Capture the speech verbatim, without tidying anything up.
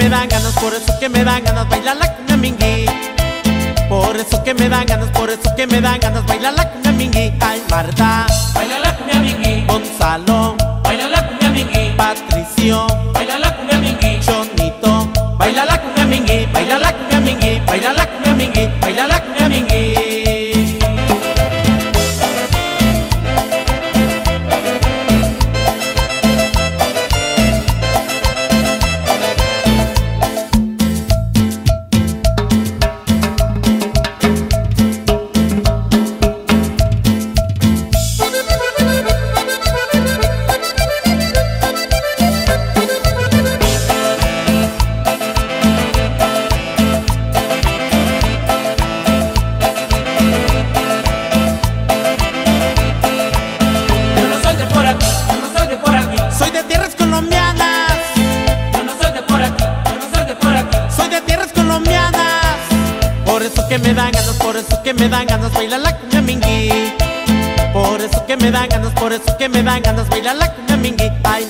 dan ganas, por eso que me dan ganas bailar la cumbia mingui. Por eso que me dan ganas, por eso que me dan ganas bailar la cumbia mingui. Ay, Marta, baila la cumbia mingui. Gonzalo, baila la cumbia mingui. Patricio, baila la cumbia mingui. Chonito, baila la cumbia mingui. Baila la cumbia mingui. Baila la cumbia mingui. Baila la cumbia mingui. soy de tierras colombianas. Yo no soy de por aquí, yo no soy de por aquí. Soy de tierras colombianas. Por eso que me dan ganas, por eso que me dan ganas bailar la cumbia mingui. Por eso que me dan ganas, por eso que me dan ganas bailar la cumbia mingui. Ay,